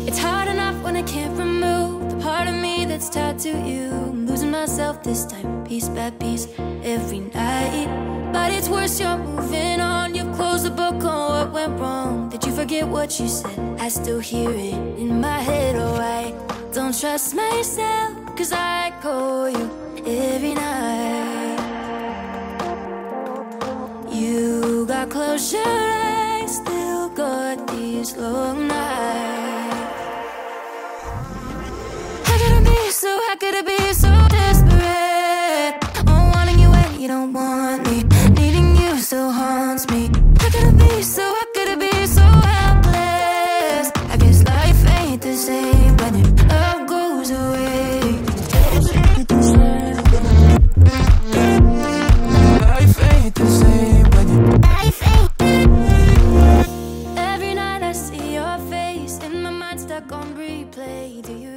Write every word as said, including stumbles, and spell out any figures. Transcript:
It's hard enough when I can't remove the part of me that's tied to you. I'm losing myself this time, piece by piece, every night. But it's worse, you're moving on. You've closed the book on what went wrong. Did you forget what you said? I still hear it in my head. Oh, I don't trust myself, cause I call you every night. You got closure, I still got these long nights. How could it be so, how could it be so desperate? I'm wanting you when you don't want me, needing you so haunts me. How could it be so, how could it be so helpless? I guess life ain't the same when your love goes away. Life ain't the same when your life ain't. Every night I see your face in my mind stuck on replay. Do you